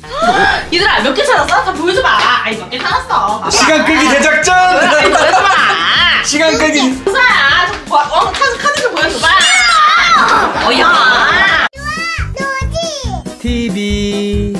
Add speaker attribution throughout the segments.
Speaker 1: 얘들아 몇 개 찾았어? 좀 보여줘봐. 아니 몇 개 찾았어.
Speaker 2: 시간 끌기 대작전.
Speaker 1: 아니 보여줘봐.
Speaker 2: 시간 끌기.
Speaker 1: 무사야. 카드 좀 보여줘봐. 어야.
Speaker 2: TV.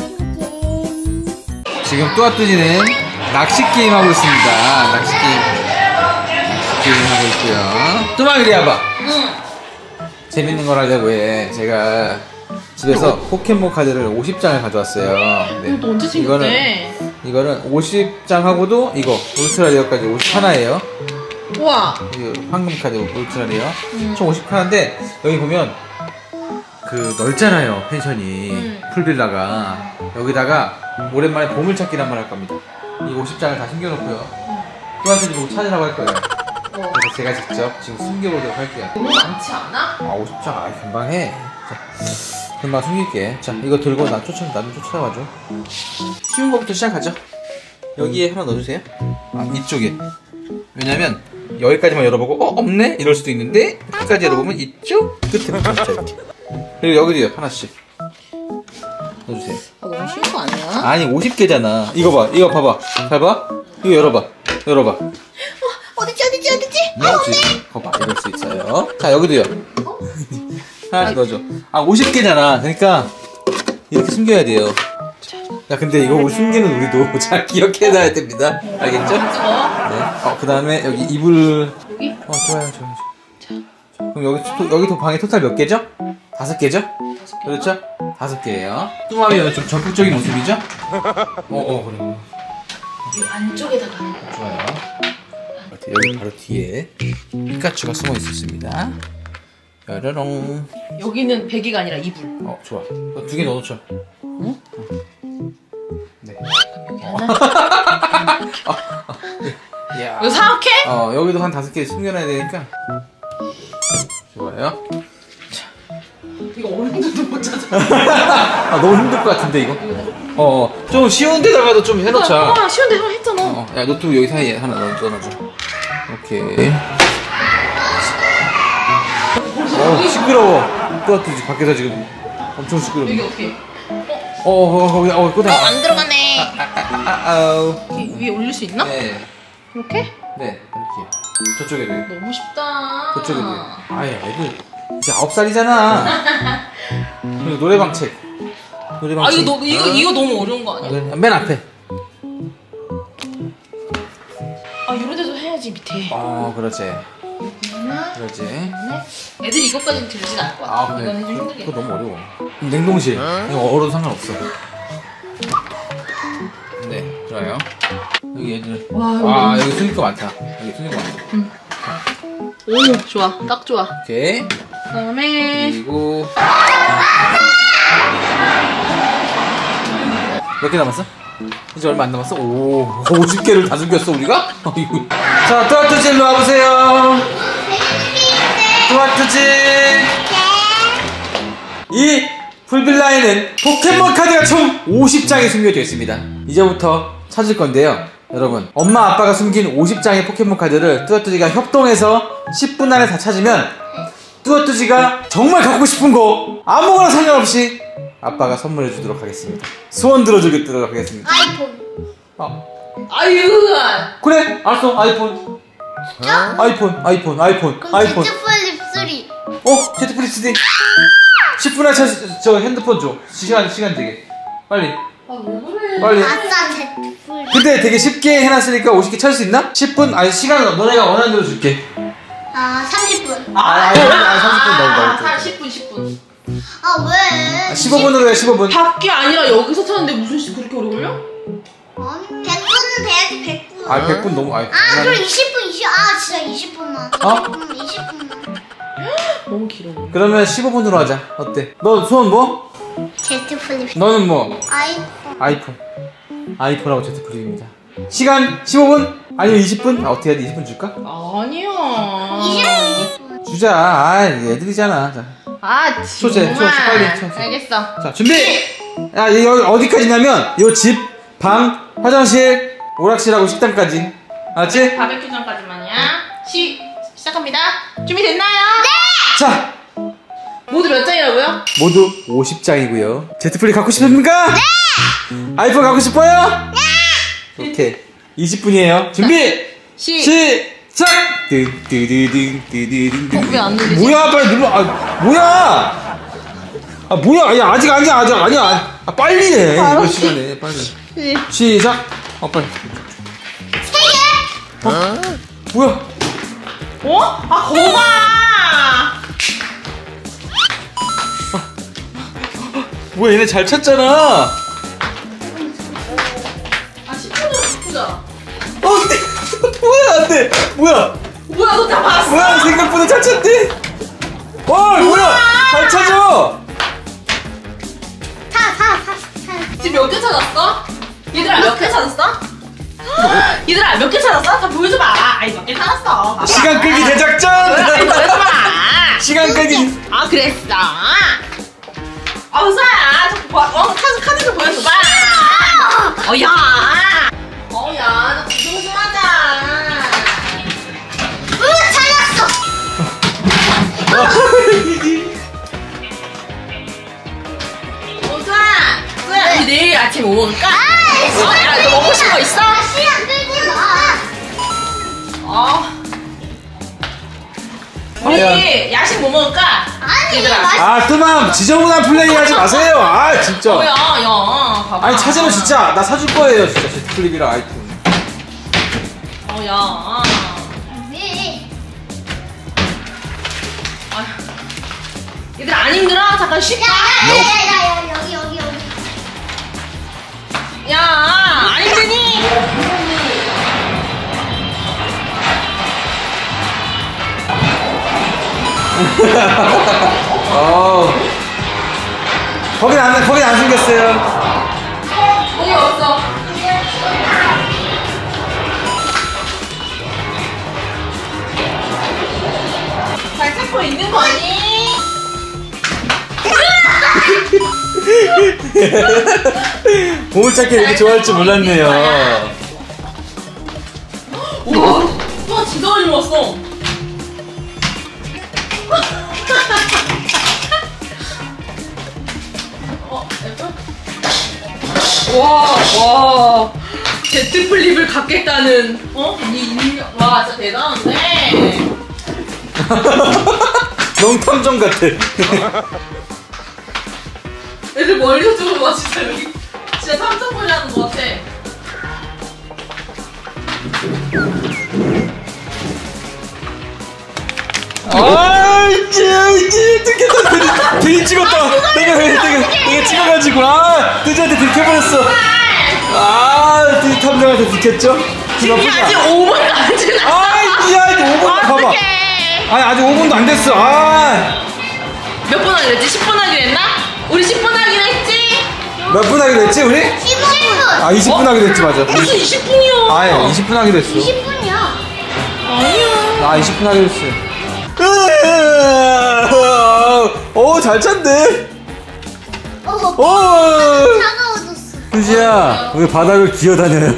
Speaker 2: 지금 뚜아뚜지는 낚시 게임 하고 있습니다. 낚시 게임 하고 있고요. 뚜마 이리 와봐. 재밌는 걸 하려고 해. 제가 집에서 포켓몬 카드를 50장을 가져왔어요. 네.
Speaker 1: 언제 생겼대?
Speaker 2: 이거는 50장하고도 이거 울트라 레어까지 51예요.
Speaker 1: 우와.
Speaker 2: 황금 카드 울트라 레어. 총 50카드인데 여기 보면 그 넓잖아요, 펜션이. 풀빌라가. 여기다가 오랜만에 보물찾기를 한번 할 겁니다. 이 50장을 다 숨겨놓고요. 또한테 보고 찾으라고 할 거예요. 그래서 제가 직접 지금 숨겨보도록 할게요.
Speaker 1: 너무 많지 않아?
Speaker 2: 아, 50장, 아, 금방 해. 자, 금방 숨길게. 자, 이거 들고 나 좀 쫓아와줘. 쉬운 거부터 시작하죠. 여기에 하나 넣어주세요. 아, 이쪽에. 왜냐면, 여기까지만 열어보고, 없네? 이럴 수도 있는데, 끝까지 열어보면 이쪽 끝에 붙여주자, 이렇게. 그리고 여기도요, 하나씩. 넣어주세요.
Speaker 1: 아, 너무 쉬운 거 아니야?
Speaker 2: 아니, 50개잖아. 이거 봐, 이거 봐봐. 잘 봐. 이거 열어봐.
Speaker 1: 어디지?
Speaker 2: 그렇지. 거봐, 이럴 수 있어요. 자, 여기도요. 하나씩 넣어줘. 아, 50개잖아. 그러니까 이렇게 숨겨야 돼요. 야, 근데 이거 숨기는 우리도 잘 기억해놔야 됩니다. 알겠죠? 네. 그 다음에 여기 이불.
Speaker 1: 여기?
Speaker 2: 좋아요. 그럼 여기 방에 토탈 몇 개죠? 5개죠? 그렇죠? 5개예요. 뚜마미 좀 적극적인 모습이죠? 그래.
Speaker 1: 이 안쪽에다가.
Speaker 2: 좋아요. 여기 바로 뒤에 피카츄가 숨어 있었습니다. 뾰로롱.
Speaker 1: 여기는 베개가 아니라 이불.
Speaker 2: 좋아. 2개 넣어놓죠.
Speaker 1: 응?
Speaker 2: 네.
Speaker 1: 여기 하나.
Speaker 2: 야.
Speaker 1: 이거 사악해?
Speaker 2: 여기도 한 5개 숨겨놔야 되니까. 좋아요.
Speaker 1: 이거 어른들도 못 찾아.
Speaker 2: 너무 힘들 것 같은데 이거. 좀 쉬운 데다가도 좀 해놓자.
Speaker 1: 쉬운 데 하나 했잖아.
Speaker 2: 야, 노트북 여기 사이에 하나 넣어놔줘. 오케이. 시끄러워. 뚜아뚜지 밖에서 지금 엄청 시끄러워.
Speaker 1: 여기 어떻게?
Speaker 2: 거기 꽂아.
Speaker 1: 안 들어가네. 위에 올릴 수 있나?
Speaker 2: 네.
Speaker 1: 이렇게?
Speaker 2: 네, 이렇게. 저쪽에도.
Speaker 1: 너무 쉽다.
Speaker 2: 저쪽에도. 애들 이제 9살이잖아. 그리고 노래방 책.
Speaker 1: 이거 너무 어려운 거 아니야?
Speaker 2: 맨 앞에.
Speaker 1: 이런 데도 해야지 밑에.
Speaker 2: 그렇지. 그렇지.
Speaker 1: 애들이 이것까지는 들진 않을 것 같아.
Speaker 2: 그래.
Speaker 1: 이거는 좀 힘들게.
Speaker 2: 그거 너무 어려워. 냉동실. 이거 얼어도 상관없어. 네, 좋아요. 여기 애들. 여기 숨길 거 많다.
Speaker 1: 오, 좋아. 딱 좋아.
Speaker 2: 오케이.
Speaker 1: 그다음에
Speaker 2: 그리고 몇 개 남았어? 이제 얼마 안 남았어? 50개를 다 숨겼어 우리가? 자, 뚜아뚜지 일로 와보세요. 뚜아뚜지. 이 풀빌라에는 포켓몬 카드가 총 50장이 숨겨져 있습니다. 이제부터 찾을 건데요. 여러분, 엄마 아빠가 숨긴 50장의 포켓몬 카드를 뚜아뚜지가 협동해서 10분 안에 다 찾으면 뚜아뚜지가 정말 갖고 싶은 거 아무거나 상관없이 아빠가 선물해 주도록 하겠습니다. 소원 들어주도록 하겠습니다.
Speaker 3: 아이폰.
Speaker 1: 아유.
Speaker 2: 그래, 알았어. 아이폰.
Speaker 3: 진짜?
Speaker 2: 아이폰.
Speaker 3: 그럼 제트 플립 3.
Speaker 2: 제트 플립 3. 10분 안에 저 핸드폰 줘. 시간 되게. 빨리.
Speaker 1: 왜 그래?
Speaker 2: 빨리.
Speaker 3: 아싸 제트 플립.
Speaker 2: 근데 되게 쉽게 해놨으니까 50개 찾을 수 있나? 10분? 아니, 시간 너네가 원하는 대로 줄게.
Speaker 3: 30분.
Speaker 2: 30분 너무
Speaker 1: 10분.
Speaker 3: 왜?
Speaker 2: 15분으로 해, 15분.
Speaker 1: 밖이 아니라 여기서 찾는데 무슨 그렇게 오래 걸려?
Speaker 3: 아니 100분은 돼야지 100분.
Speaker 2: 100분 너무,
Speaker 3: 그럼 20분 진짜 20분만. 20분만.
Speaker 1: 너무 길어.
Speaker 2: 그러면 15분으로 하자. 어때? 너 소원 뭐?
Speaker 3: 제트 플립.
Speaker 2: 너는 뭐?
Speaker 3: 아이폰.
Speaker 2: 아이폰하고 제트 플립입니다. 시간 15분? 아니면 20분? 어떻게 해야 돼? 20분 줄까?
Speaker 1: 아니야.
Speaker 3: 20분.
Speaker 2: 주자. 애들이잖아. 자.
Speaker 1: 정말.
Speaker 2: 빨리 쳐.
Speaker 1: 알겠어.
Speaker 2: 자, 준비! 여기 어디까지냐면, 요 집, 방, 화장실, 오락실하고 식당까지. 알았지?
Speaker 1: 바베큐장까지만이야. 시작합니다. 준비됐나요?
Speaker 3: 네!
Speaker 2: 자!
Speaker 1: 모두 몇 장이라고요?
Speaker 2: 모두 50장이고요. 제트플립 갖고 싶습니까? 네! 아이폰 갖고 싶어요? 네! 오케이. 20분이에요. 준비! 시작!
Speaker 1: 왜 안 눌리지?
Speaker 2: 뭐야, 빨리 눌러. 아, 뭐야! 아, 뭐야. 아니, 아직 아니야. 아, 빨리 해. 이거 시간에. 빨리. 시작! 빨리.
Speaker 3: 3개.
Speaker 2: 뭐야?
Speaker 1: 어? 아, 거봐!
Speaker 2: 뭐야, 얘네 잘 찾잖아.
Speaker 1: 아, 10분으로 바꾸자.
Speaker 2: 뭐야, 안 돼. 뭐야,
Speaker 1: 너 다 봤어?
Speaker 2: 뭐야, 생각보다 잘 찾대. 뭐야, 잘 찾아.
Speaker 1: 지금 몇 개 찾았어? 얘들아, 몇 개 찾았어? 얘들아, 몇 개 찾았어? 다 보여줘봐. 아이, 몇 개 찾았어? 봐봐.
Speaker 2: 시간 끌기 대작전.
Speaker 1: 아이, 보여줘봐.
Speaker 2: 시간 끌기.
Speaker 1: 아, 그랬어. 우사야. 카드 좀 보여줘봐. 야, 나 구경 좀 하자.
Speaker 3: 찾았어.
Speaker 1: 우사, 우리 내일 아침 뭐 먹을까? 야, 너 먹고 싶은 거 있어?
Speaker 3: 시간 끌지 마.
Speaker 1: 우리 야식 뭐 먹을까?
Speaker 3: 아니,
Speaker 1: 얘들아.
Speaker 2: 아, 뚜맘 지저분한 플레이 하지 마세요. 아, 진짜.
Speaker 1: 야, 봐봐.
Speaker 2: 아니, 찾으면 진짜 나 사줄 거예요, 진짜. 제트플립이랑 아이폰.
Speaker 1: 야.
Speaker 3: 왜?
Speaker 1: 얘들 안 힘들어? 잠깐 쉴까?
Speaker 3: 여기.
Speaker 1: 야, 안 힘드니?
Speaker 2: 거긴 안 숨겼어요.
Speaker 1: 거기 없어. 잘 찾고 있는 거니?
Speaker 2: 보물찾기 이렇게 좋아할 줄 몰랐네요.
Speaker 1: 우와, 진짜 많이 모았어. 와, 제트플립을 갖겠다는, 와, 진짜 대단한데?
Speaker 2: 너무 탐정 같아.
Speaker 1: 애들 멀리서 찍어봐, 진짜 여기. 진짜 탐정놀이 하는 것 같아.
Speaker 2: 이제 들켰다. 괜히 찍었다. 내가 찍어가지고 뜨지한테 들켜버렸어. 드 탐정한테 들켰죠?
Speaker 1: 지금 아직 5분도 안 지났어.
Speaker 2: 이제 5분 봐봐. 아직 5분도 안 됐어.
Speaker 1: 몇 분 하기로 했지? 10분 하기로 했나? 우리 10분 하기로 했지?
Speaker 2: 몇 분 하기로 했지 우리?
Speaker 3: 15분.
Speaker 2: 20분 하기로 했지 맞아.
Speaker 1: 무슨 20분이야?
Speaker 2: 20분 하기로 했어.
Speaker 3: 20분이야.
Speaker 1: 아니야.
Speaker 2: 20분 하기로 했어. 잘 찼네.
Speaker 3: 차가워졌어.
Speaker 2: 수지야, 왜 바닥을 기어다녀요?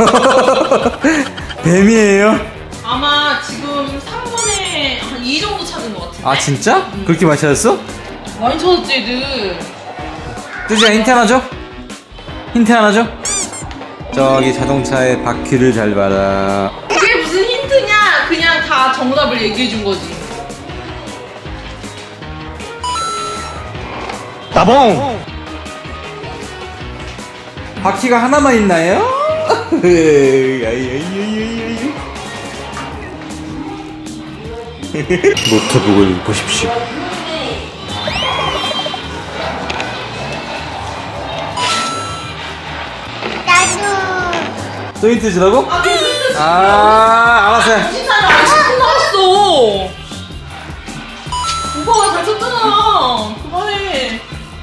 Speaker 2: 뱀이에요?
Speaker 1: 아마 지금 3분에 한 2 정도 찾은 것 같은데.
Speaker 2: 진짜? 그렇게 많이 찾았어?
Speaker 1: 많이 찾았지, 애들.
Speaker 2: 수지야, 힌트 하나 줘? 힌트 하나 줘? 저기 자동차의 바퀴를 잘 봐라.
Speaker 1: 그게 무슨 힌트냐? 그냥 다 정답을 얘기해 준 거지.
Speaker 2: 따봉! 바퀴가 하나만 있나요? 노트북을 보십시오.
Speaker 3: 나도.
Speaker 2: 또 힌트 주라고? 알았어요.
Speaker 1: 신사는 아직 10분 남았어. 오빠가 잘 쳤잖아. 그만해.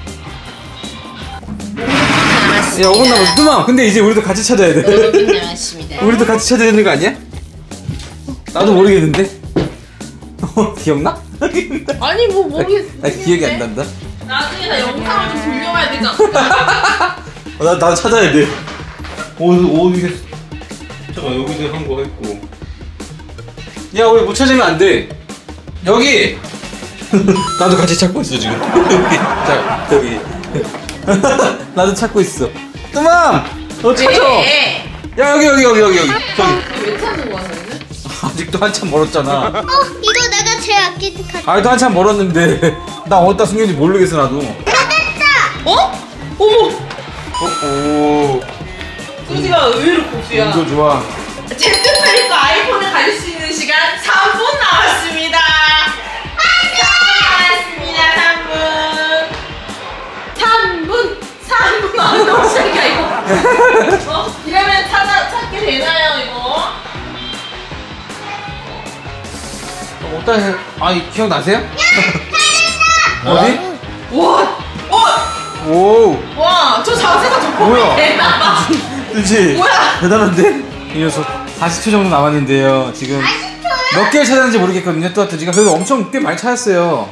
Speaker 2: 야, 5분 남았어. 뚜마, 근데 이제 우리도 같이 찾아야 돼.
Speaker 1: 5분 남았습니다.
Speaker 2: 우리도 같이 찾아야 되는 거 아니야? 나도 모르겠는데. 기억나?
Speaker 1: 아니 뭐 모르겠어.
Speaker 2: 나 기억이 안 난다.
Speaker 1: 나중에 나 영상을 좀 돌려봐야 되지 않을까?
Speaker 2: 나도 찾아야 돼. 어디 잠깐 여기도 한 거 했고. 야, 우리 못 찾으면 안 돼. 여기 나도 같이 찾고 있어 지금. 자 여기. 나도 찾고 있어. 뚜맘, 너 찾아.
Speaker 1: 왜?
Speaker 2: 야 여기. 저기.
Speaker 1: 왜 찾는 거야 너희는?
Speaker 2: 아직도 한참 멀었잖아.
Speaker 3: 이거 내가 제일 아끼는 카드.
Speaker 2: 아직도 한참 멀었는데 나 어디다 숨겼는지 모르겠어 나도.
Speaker 1: 어? 어머!
Speaker 2: 오.
Speaker 1: 수지가 의외로 고수야.
Speaker 2: 운도 좋아.
Speaker 1: 제트플립과 아이폰을 가질 수 있는 시간 3분 남았습니다. 3분 안 넘으니까 이거. 이러면 찾게 되나요 이거?
Speaker 2: 어디다 해? 아니 기억나세요? 어디?
Speaker 1: 와!
Speaker 2: 오.
Speaker 1: 와! 저 자세가 저
Speaker 2: 뭐야?
Speaker 1: 보면 대박!
Speaker 2: 그치?
Speaker 1: 뭐야?
Speaker 2: 대단한데? 이 녀석 40초 정도 남았는데요. 지금 몇 개를 찾았는지 모르겠거든요. 뚜아뚜지가 그래도 엄청 꽤 많이 찾았어요.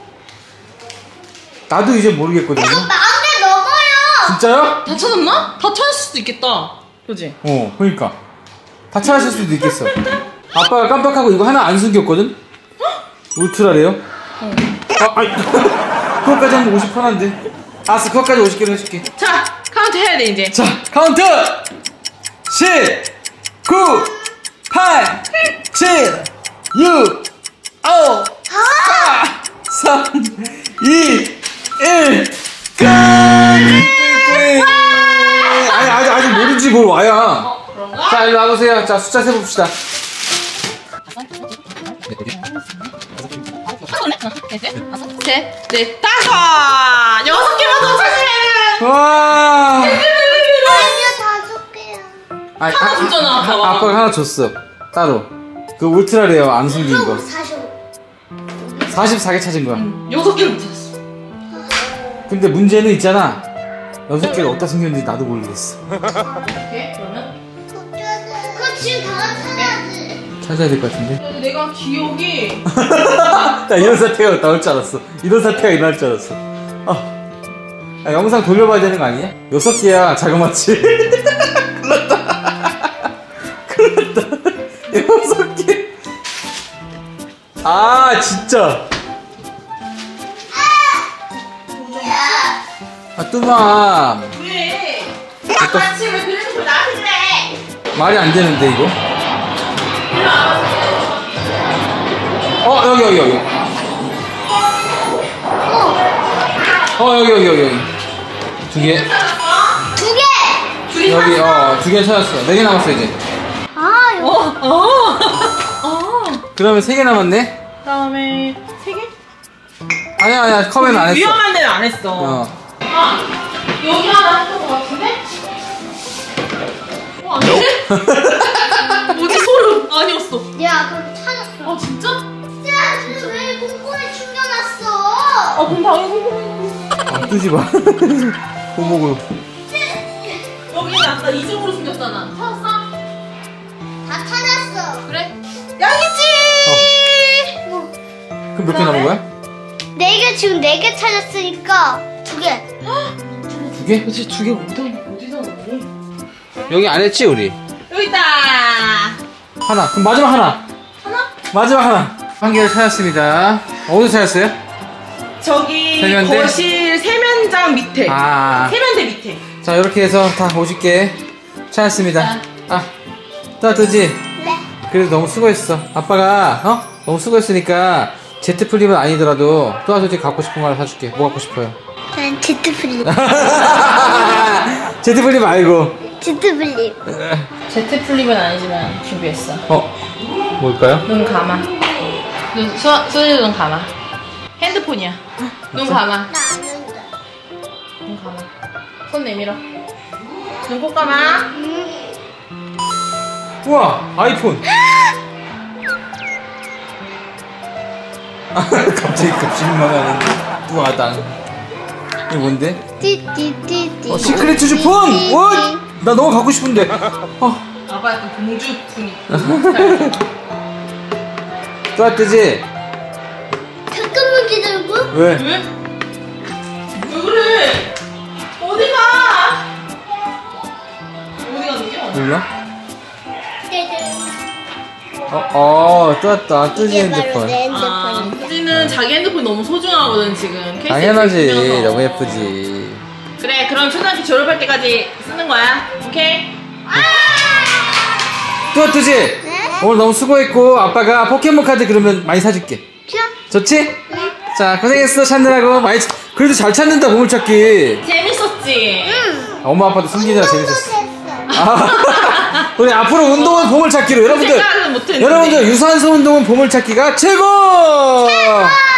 Speaker 2: 나도 이제 모르겠거든요.
Speaker 3: 마음에 넘어요.
Speaker 2: 진짜요?
Speaker 1: 다 찾았나? 다 찾을 수도 있겠다. 그지?
Speaker 2: 그러니까 다 찾았을 수도 있겠어. 아빠가 깜빡하고 이거 하나 안 숨겼거든? 울트라래요? 아니 그것까지 하면 50%인데. 알았어, 그것까지 50개로 해줄게.
Speaker 1: 자, 카운트 해야 돼 이제.
Speaker 2: 자, 카운트! 10, 9, 8, 7, 6, 5, 4, 3, 2, 1, 끝! 아니, 아직 모르지, 뭘 와야.
Speaker 1: 그런가?
Speaker 2: 자, 일로 와보세요. 자, 숫자 세봅시다.
Speaker 1: 셋, 넷, 다섯! 6개만 더 찾으면!
Speaker 2: 와!
Speaker 3: 아니요, 5개야.
Speaker 2: 아니,
Speaker 1: 하나 줬잖아, 아빠가.
Speaker 2: 아빠가 하나 줬어. 따로. 그 울트라레어 안 숨긴 거. 44개 찾은 거야.
Speaker 1: 6개를 못 찾았어.
Speaker 2: 근데 문제는 있잖아. 6개를 어디다 숨겼는지 나도 모르겠어.
Speaker 1: 오케이, 그러면?
Speaker 3: 그거 지금 다 찾아야지.
Speaker 2: 찾아야 될 것 같은데.
Speaker 1: 그래도 내가 기억이.
Speaker 2: 나 이런 사태가 나올 줄 알았어. 이런 사태가 일어날 줄 알았어. 영상 돌려봐야 되는 거 아니야? 6개야, 자그마치. 큰일 났다. 6개. 아, 진짜. 뚜맘.
Speaker 1: 왜? 같이 왜 그래서 그걸 나한테 그래?
Speaker 2: 말이 안 되는데, 이거?
Speaker 1: 일로 와봐.
Speaker 2: 여기. 여기. 2개.
Speaker 1: 찾았어?
Speaker 3: 2개.
Speaker 1: 둘이
Speaker 2: 여기,
Speaker 1: 찾았어?
Speaker 2: 2개 찾았어. 4개 남았어, 이제. 그러면 3개 남았네?
Speaker 1: 그다음에 3개?
Speaker 2: 아니야, 컵에는 안 했어.
Speaker 1: 위험한 데는 안 했어. 여기 하나 했던 것 같은데? 아니지? 뭐지 소름? 아니었어.
Speaker 3: 야, 그럼 찾았어.
Speaker 1: 진짜?
Speaker 3: 야, 쟤왜 공고에 숨겨놨어?
Speaker 1: 그럼 당연히 콩콩이.
Speaker 2: 뜨지 마. 고목으로.
Speaker 1: 여기는 아까 이쪽으로 숨겼잖아. 찾았어?
Speaker 3: 다 찾았어.
Speaker 1: 그래? 여기 있지!
Speaker 2: 그럼 몇 개 남은 거야?
Speaker 3: 4개, 지금 4개 찾았으니까 2개.
Speaker 2: 2개?
Speaker 1: 도대체 2개 어디서 넣니?
Speaker 2: 여기 안 했지, 우리?
Speaker 1: 여기 있다!
Speaker 2: 하나. 그럼 마지막 하나.
Speaker 1: 하나?
Speaker 2: 마지막 하나. 1개를 찾았습니다. 어디서 찾았어요?
Speaker 1: 저기
Speaker 2: 세면대?
Speaker 1: 거실 세면장 밑에. 세면대 밑에.
Speaker 2: 자, 이렇게 해서 다 50개 찾았습니다. 따뜻지?
Speaker 3: 네.
Speaker 2: 그래도 너무 수고했어. 아빠가, 너무 수고했으니까, 제트 플립은 아니더라도, 또아저씨 갖고 싶은 거 하나 사줄게. 뭐 갖고 싶어요?
Speaker 3: 난 제트 플립.
Speaker 2: 제트 플립 말고.
Speaker 3: 제트 플립.
Speaker 1: 제트 플립은 아니지만 준비했어.
Speaker 2: 뭘까요?
Speaker 1: 눈 감아. 소리 눈 감아. 핸드폰이야. 눈 감아.
Speaker 3: 나 아는데.
Speaker 1: 눈 감아. 손 내밀어. 눈 꼭 감아.
Speaker 2: 우와, 아이폰. 갑자기 급실망하는 뚜아당. 이게 뭔데?
Speaker 3: 띠띠띠띠.
Speaker 2: 시크릿 투즈 폰! 원! 나 너무 갖고 싶은데.
Speaker 1: 아빠 약간 공주풍이.
Speaker 2: 뚜아뜨지?
Speaker 3: 잠깐만 기다려봐.
Speaker 2: 왜?
Speaker 1: 왜? 왜 그래? 어디 가? 어디 가는 게?
Speaker 2: 몰라?
Speaker 3: 네,
Speaker 2: 또 왔다. 뜨지
Speaker 3: 이게 바로
Speaker 2: 핸드폰.
Speaker 3: 내 핸드폰인데.
Speaker 1: 수지는 얘는 자기 핸드폰 너무 소중하거든 지금. 케이스에
Speaker 2: 당연하지.
Speaker 1: 들면서.
Speaker 2: 너무 예쁘지.
Speaker 1: 그래 그럼 초등학교 졸업할 때까지 쓰는 거야. 오케이?
Speaker 2: 뚜아뚜지
Speaker 3: 네?
Speaker 2: 오늘 너무 수고했고 아빠가 포켓몬 카드 그러면 많이 사줄게.
Speaker 3: 자,
Speaker 2: 좋지?
Speaker 3: 네.
Speaker 2: 자 고생했어 찾느라고 많이 그래도 잘 찾는다 보물찾기.
Speaker 1: 재밌었지?
Speaker 3: 응.
Speaker 2: 엄마 아빠도 숨기느라 재밌었어.
Speaker 3: 됐어.
Speaker 2: 아, 우리 앞으로 운동은 보물찾기로 여러분들
Speaker 1: 생각은 못했는데.
Speaker 2: 여러분들 유산소 운동은 보물찾기가 최고!